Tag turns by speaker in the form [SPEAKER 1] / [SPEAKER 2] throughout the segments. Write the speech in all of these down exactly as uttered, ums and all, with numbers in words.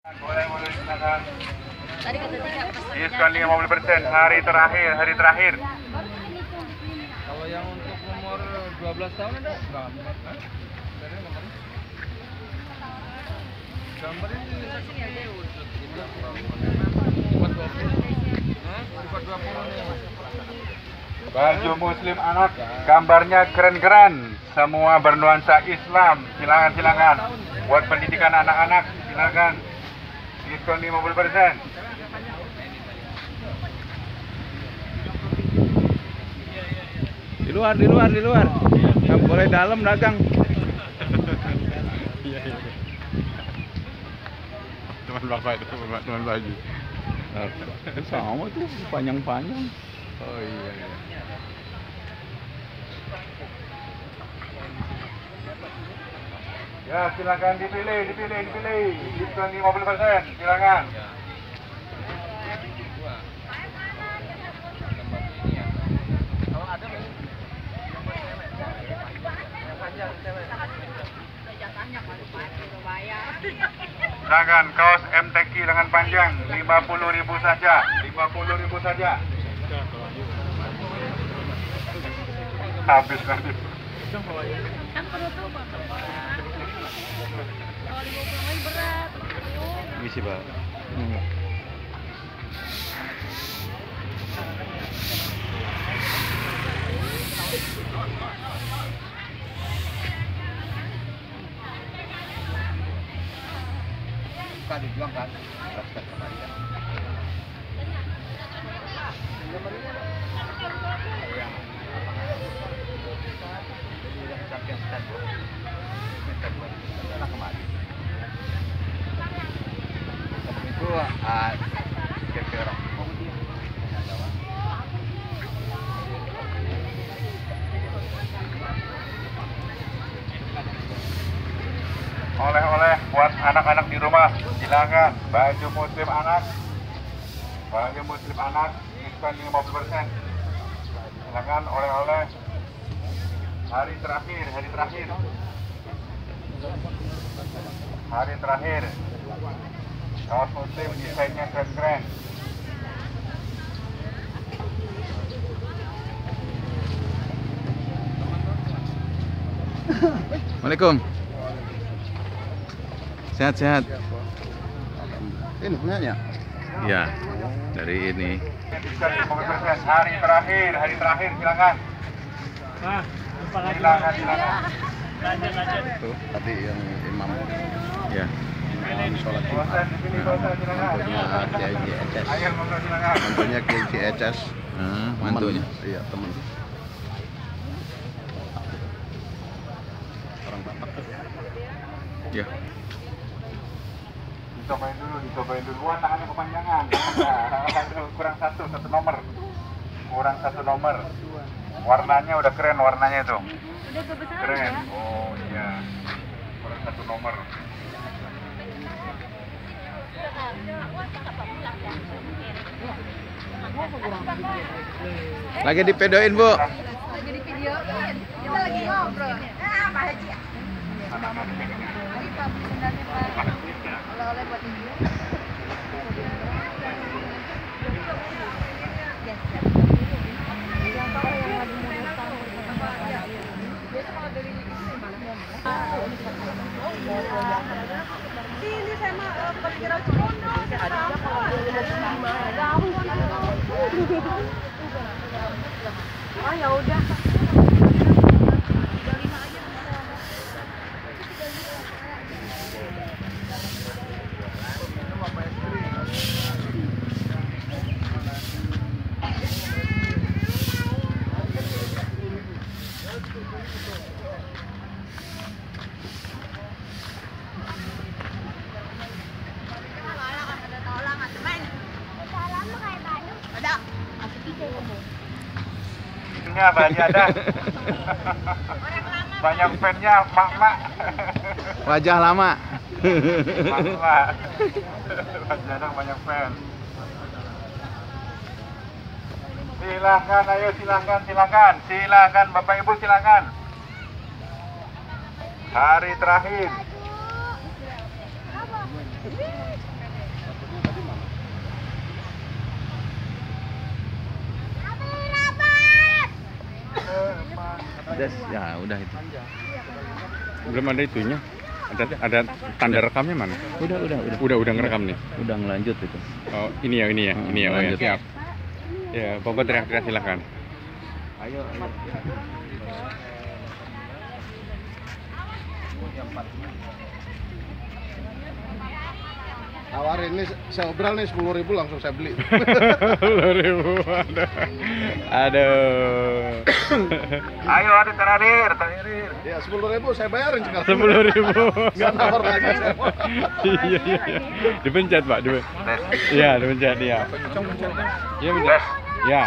[SPEAKER 1] Boleh, boleh silakan.
[SPEAKER 2] Tadi kata tiga
[SPEAKER 1] Diskon lima puluh persen hari terakhir, hari terakhir.
[SPEAKER 3] Kalau yang untuk nomor dua belas tahun ada gambar kan? Dari nomornya. Gambar ini sini aja wujud kita empat dua puluh. Hah? empat dua puluh nih.
[SPEAKER 1] Baju muslim anak, gambarnya keren-keren. Semua bernuansa Islam. Silakan, silakan. Buat pendidikan anak-anak, silakan. Diskon lima puluh persen.
[SPEAKER 3] Di luar, di luar, di luar. Nggak boleh dalam dagang. Iya, iya.
[SPEAKER 1] Teman bapak itu, teman baju.
[SPEAKER 3] Sama tuh, panjang-panjang.
[SPEAKER 1] Oh iya, iya. Ya, silakan dipilih, dipilih, dipilih. Diskon lima puluh persen, silakan. Silakan kaos M T Q lengan panjang lima puluh ribu saja, lima puluh ribu saja. Habis nanti.
[SPEAKER 2] kan penutupan. Kalau dibawa pulang lagi berat.
[SPEAKER 3] Misi, Pak.
[SPEAKER 1] Hmm.
[SPEAKER 3] Kan dibilang kan, jelaskan kembali kan. Itu ah kira-kira
[SPEAKER 1] Oleh-oleh buat anak-anak di rumah, silakan. Baju muslim anak, baju muslim anak, diskon lima puluh persen. Silakan oleh-oleh. Hari terakhir, hari terakhir. Hari terakhir. Kaos muslim desainnya keren-keren.
[SPEAKER 3] Assalamualaikum. Sehat-sehat.
[SPEAKER 4] Ini punyanya?
[SPEAKER 3] Ya, dari ini.
[SPEAKER 1] Diskon lima puluh persen. Hari terakhir, hari terakhir silakan.
[SPEAKER 5] Nah, lupa lagi.
[SPEAKER 1] Silakan, silakan.
[SPEAKER 4] Itu tadi yang imam
[SPEAKER 3] Ya.
[SPEAKER 4] imam sholat Jumat.
[SPEAKER 1] Bosan dipilih, bosan silakan.
[SPEAKER 4] Mantunya Kiai Haji Eces.
[SPEAKER 1] Ayo monggo silakan.
[SPEAKER 4] Mantunya Kiai Haji Eces.
[SPEAKER 3] Ah,
[SPEAKER 4] Temen.
[SPEAKER 3] mantunya.
[SPEAKER 4] Iya, teman. Orang Batak.
[SPEAKER 3] Ya.
[SPEAKER 1] Dicobain dulu, dicobain dulu. Wah, tangannya kepanjangan. Nah, kurang satu, satu nomor. Kurang satu nomor. Warnanya udah keren, warnanya itu.
[SPEAKER 2] Udah kebesaran
[SPEAKER 1] Keren.
[SPEAKER 2] ya.
[SPEAKER 1] Oh iya. Kurang satu nomor.
[SPEAKER 3] Lagi dipedoin, Bu.
[SPEAKER 2] Lagi di videoin. Kita lagi ngobrol. Ah, Pak Haji. Lagi Pak beli sendalnya Pak. Oleh-oleh buat ibu. Yes, yes. Yang tahu yang lagi mau datang. Biasa kalau dari ini Sini saya mah berkira Cipondo. Oh ya udah.
[SPEAKER 1] Nya banyak ada. Banyak fan-nya, mak-mak.
[SPEAKER 3] Wajah lama.
[SPEAKER 1] Mak-mak. Banyak banyak fan. Silahkan, ayo silahkan, silahkan. Silahkan, Bapak Ibu silahkan. Hari terakhir.
[SPEAKER 6] Das, ya udah itu. Belum ada itunya. Ada ada tanda rekamnya mana?
[SPEAKER 4] Udah, udah, udah.
[SPEAKER 6] Udah udah ngerekam nih.
[SPEAKER 4] Udah ngelanjut itu.
[SPEAKER 6] Oh, ini ya, ini ya,
[SPEAKER 4] Hmm,
[SPEAKER 6] ini ya, oh ya,
[SPEAKER 4] lanjut.
[SPEAKER 6] siap. Ya, Bapak teriak-teriak silakan.
[SPEAKER 4] Ayo, ayo. Tawarin nih, saya obral nih sepuluh ribu langsung saya beli.
[SPEAKER 6] Sepuluh ribu, aduh. Aduh.
[SPEAKER 1] Ayo ada terakhir, terakhir.
[SPEAKER 4] Ya sepuluh ribu saya bayarin sekarang.
[SPEAKER 6] Sepuluh ribu.
[SPEAKER 4] Nggak nawar lagi saya.
[SPEAKER 6] Iya, iya, iya. Dipencet, Pak. Dipen... Iya, dipencet, iya. Iya, pencet. Ya.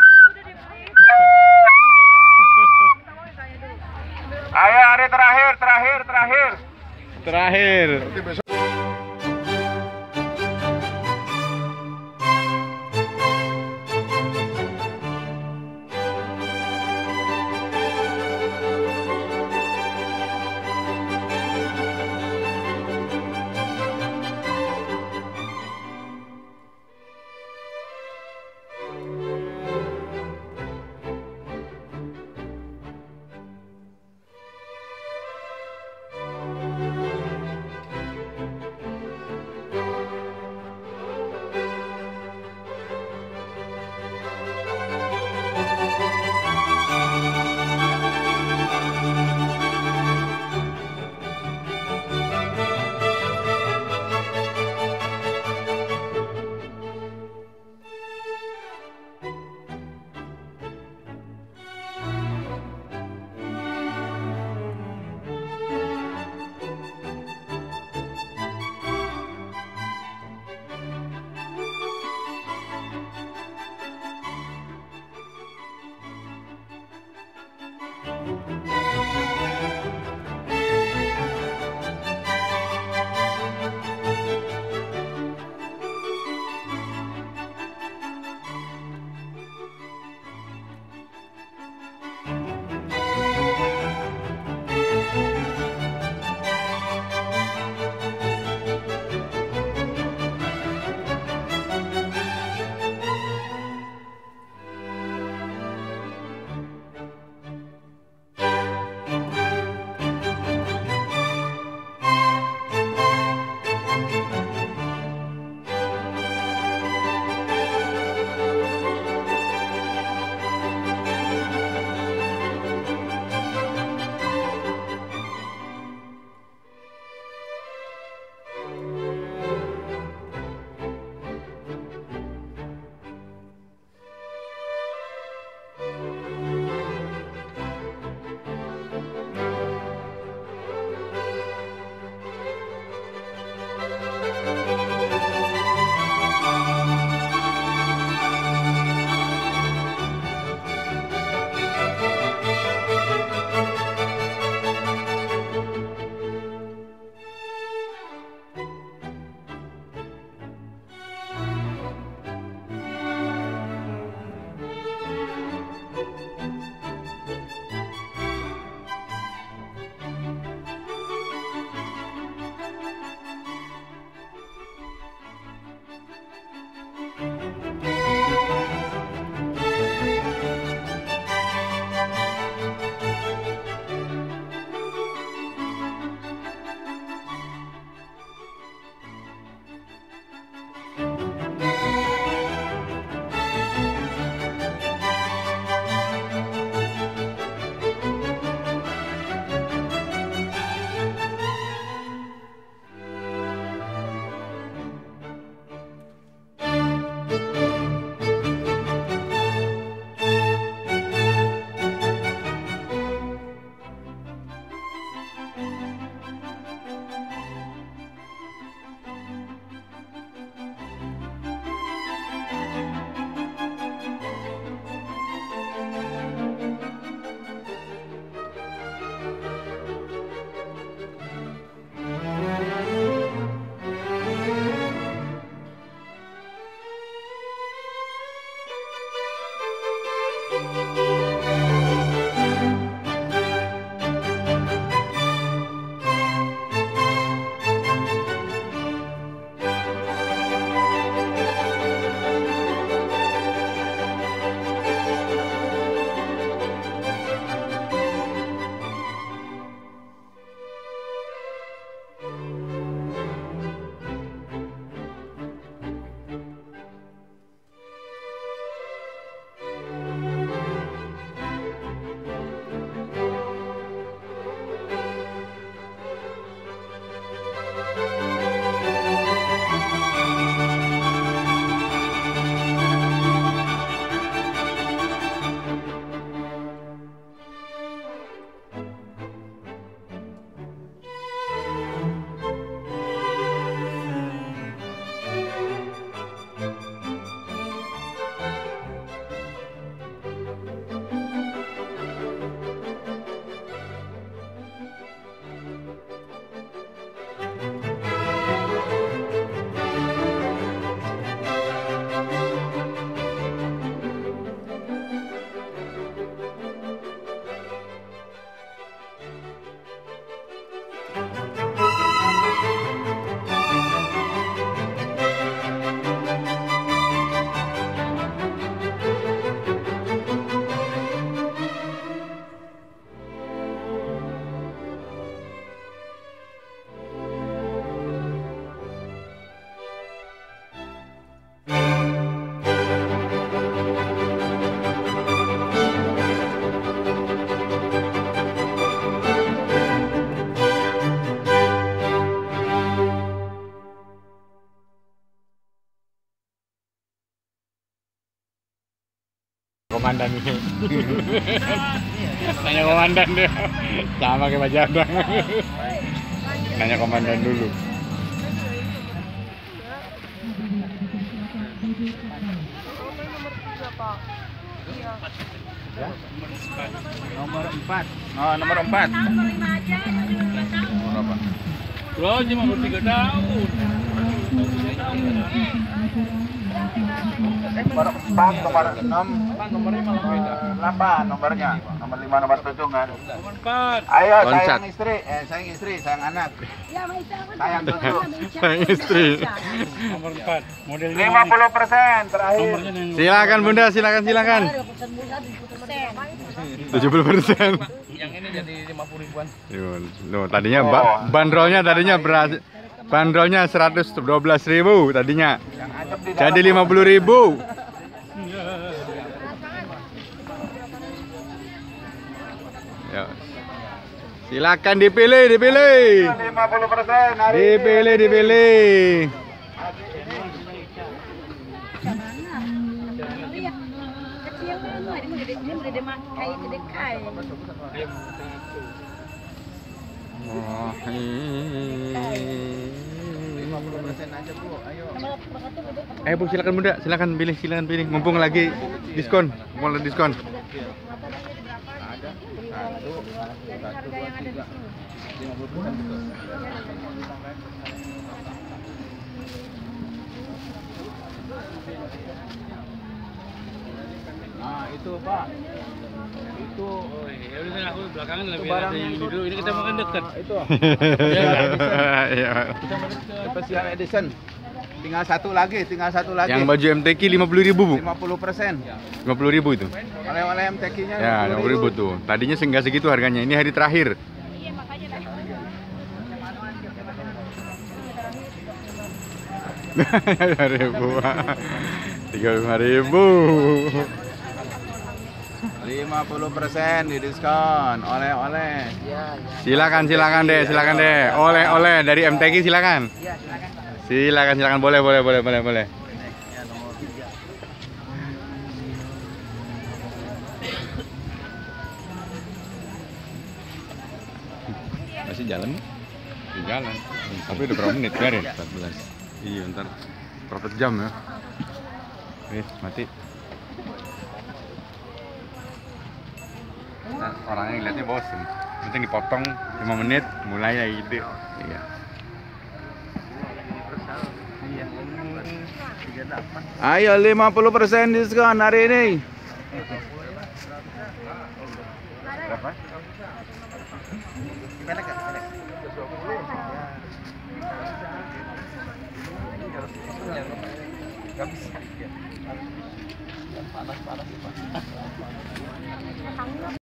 [SPEAKER 1] Ayo hari terakhir, terakhir, terakhir.
[SPEAKER 6] Terakhir.
[SPEAKER 4] Nanti besok
[SPEAKER 6] komandan ini. Nanya komandan dia. Sama kayak Pak Jadang. Nanya komandan dulu.
[SPEAKER 3] Nomor empat. Oh, nomor empat.
[SPEAKER 2] Nomor lima aja.
[SPEAKER 3] Nomor apa?
[SPEAKER 5] Bro, cuma bertiga tahun.
[SPEAKER 1] Nomor empat, nomor enam,
[SPEAKER 3] Nomornya malah beda.
[SPEAKER 1] delapan nomornya. Nomor lima, nomor tujuh kan.
[SPEAKER 5] Nomor empat.
[SPEAKER 1] Ayo
[SPEAKER 6] Loncat.
[SPEAKER 1] sayang istri, eh sayang istri, sayang anak.
[SPEAKER 2] Ya, Maisa.
[SPEAKER 1] Sayang cucu.
[SPEAKER 6] Sayang istri.
[SPEAKER 5] Nomor empat. Modelnya
[SPEAKER 1] lima puluh persen terakhir.
[SPEAKER 5] nomornya yang
[SPEAKER 6] Silakan Bunda, silakan silakan. tujuh puluh persen.
[SPEAKER 3] Yang ini jadi lima puluh ribuan.
[SPEAKER 6] Loh, tadinya ba bandrolnya tadinya beras bandrolnya seratus dua belas ribu tadinya.
[SPEAKER 1] Yang adem di dalam.
[SPEAKER 6] Jadi lima puluh ribu. Ya. Silakan dipilih, dipilih.
[SPEAKER 1] lima puluh persen hari ini.
[SPEAKER 6] Dipilih, dipilih.
[SPEAKER 2] Kecil kan, ini gede, ini gede makai, gede kai.
[SPEAKER 6] Oh,
[SPEAKER 3] lima puluh persen aja, Bu. Ayo.
[SPEAKER 6] eh Bu, silakan Bunda, silakan pilih, silakan pilih. Mumpung lagi diskon, mumpung lagi diskon.
[SPEAKER 3] Ada. Satu, satu, dua, tiga. lima puluh persen betul. Nah, itu, Pak. Itu
[SPEAKER 5] ya udah aku belakangan
[SPEAKER 3] itu
[SPEAKER 5] lebih
[SPEAKER 3] barang
[SPEAKER 5] ada yang ini dulu. Ini kita makan dekat.
[SPEAKER 3] Itu.
[SPEAKER 6] Iya.
[SPEAKER 3] Special edition. Tinggal satu lagi, tinggal satu lagi.
[SPEAKER 6] Yang baju M T Q lima puluh ribu Bu.
[SPEAKER 3] lima puluh persen.
[SPEAKER 6] lima puluh ribu itu.
[SPEAKER 3] Oleh-oleh M T Q-nya
[SPEAKER 6] Ya, lima puluh ribu tuh. Tadinya enggak segitu harganya. Ini hari terakhir. Tiga ribu. Tiga lima ribu.
[SPEAKER 3] lima puluh persen di diskon. Oleh-oleh.
[SPEAKER 6] Silakan, silakan deh, silakan deh. Oleh-oleh dari M T Q silakan. Silakan, silakan boleh, boleh, boleh, boleh, boleh. Masih jalan? Masih jalan. Tapi udah berapa menit biarin? empat belas. Iya, ntar berapa jam ya? Oke, mati. Nah, orangnya ngeliatnya bosen. Penting dipotong lima menit, mulai ya ide. Iya.
[SPEAKER 3] Ayo lima puluh persen diskon hari ini.
[SPEAKER 1] Berapa?
[SPEAKER 3] Panas-panas, Pak.